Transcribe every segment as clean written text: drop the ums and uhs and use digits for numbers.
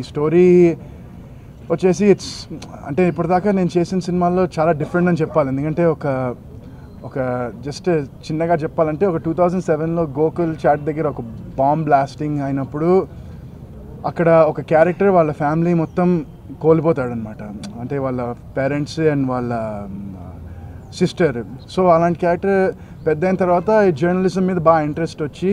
Story వచ్చేసి it's అంటే ఇప్పటిదాకా నేను చేసిన సినిమాల్లో చాలా డిఫరెంట్ అని చెప్పాలి. ఎందుకంటే ఒక జస్ట్ చిన్నగా చెప్పాలంటే ఒక 2007లో గోకుల్ చాట్ దగ్గర ఒక బాంబ్ బ్లాస్టింగ్ అయినప్పుడు అక్కడ ఒక క్యారెక్టర్ వాళ్ళ ఫ్యామిలీ మొత్తం కోల్పోతాడనమాట. అంటే వాళ్ళ పేరెంట్స్ అండ్ వాళ్ళ సిస్టర్. సో అలాంటి క్యారెక్టర్ పెద్ద అయిన తర్వాత ఈ జర్నలిజం మీద బాగా ఇంట్రెస్ట్ వచ్చి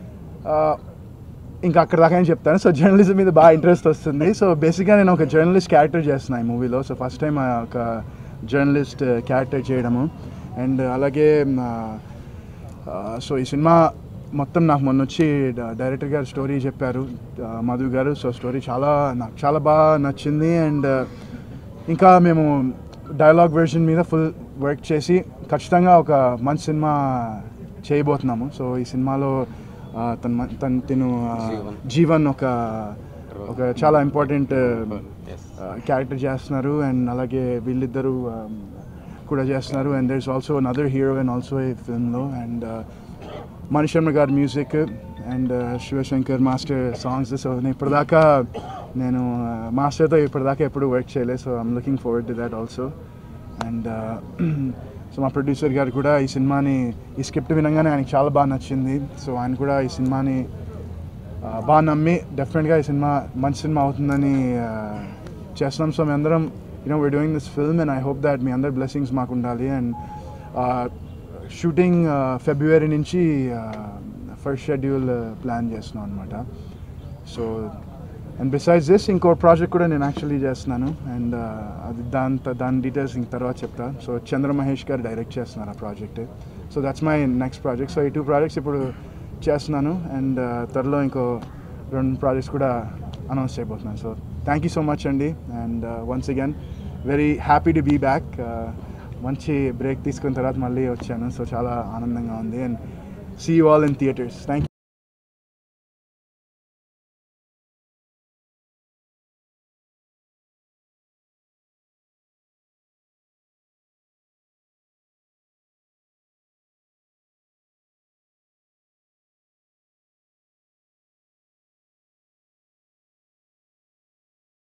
ఇంకా అక్కడ దాకా నేను చెప్తాను. సో జర్నలిజం మీద బాగా ఇంట్రెస్ట్ వస్తుంది. సో బేసిక్గా నేను ఒక జర్నలిస్ట్ క్యారెక్టర్ చేస్తున్నాను ఈ మూవీలో. సో ఫస్ట్ టైం ఒక జర్నలిస్ట్ క్యారెక్టర్ చేయడము. అండ్ అలాగే సో ఈ సినిమా మొత్తం నాకు మొన్న వచ్చి డైరెక్టర్ గారు స్టోరీ చెప్పారు, మధు గారు. సో స్టోరీ నాకు చాలా బాగా నచ్చింది. అండ్ ఇంకా మేము డైలాగ్ వెర్షన్ మీద ఫుల్ వర్క్ చేసి ఖచ్చితంగా ఒక మంచి సినిమా చేయబోతున్నాము. సో ఈ సినిమాలో తను జీవన్ ఒక చాలా ఇంపార్టెంట్ క్యారెక్టర్ చేస్తున్నారు. అండ్ అలాగే వీళ్ళిద్దరూ కూడా చేస్తున్నారు. And there is also another heroine also ఈ ఫిల్మ్లో. అండ్ మణిశర్మ గారి music and Shivshankar master songs. So ఇప్పటిదాకా నేను మాస్టర్తో ఇప్పటిదాకా ఎప్పుడు వర్క్ చేయలేదు. So I'm looking forward to that also. And so మా ప్రొడ్యూసర్ గారు కూడా ఈ స్క్రిప్ట్ వినగానే ఆయనకి చాలా బాగా నచ్చింది. సో ఆయన కూడా ఈ సినిమాని బాగా నమ్మి డెఫినెట్గా ఈ సినిమా మంచి సినిమా అవుతుందని చేస్తున్నాం. సో మేమందరం we're doing this film and I hope that మీ అందరి బ్లెస్సింగ్స్ మాకు ఉండాలి. అండ్ షూటింగ్ ఫిబ్రవరి నుంచి ఫస్ట్ షెడ్యూల్ ప్లాన్ చేస్తున్నాం అనమాట. సో అండ్ బిసైడ్స్ దిస్ ఇంకో ప్రాజెక్ట్ కూడా నేను యాక్చువల్లీ చేస్తున్నాను. అండ్ అది దాని డీటెయిల్స్ ఇంక తర్వాత చెప్తా. సో చంద్ర మహేష్ గారు డైరెక్ట్ చేస్తున్నారు ఆ project. So that's my next project. So ఈ 2 ప్రాజెక్ట్స్ ఇప్పుడు చేస్తున్నాను. అండ్ త్వరలో ఇంకో 2 ప్రాజెక్ట్స్ కూడా అనౌన్స్ చేయబోతున్నాను. So thank you so much అండి. And once again very happy to be back. మంచి బ్రేక్ తీసుకున్న తర్వాత మళ్ళీ వచ్చాను. సో చాలా ఆనందంగా ఉంది. And see you all in theatres. Thank you.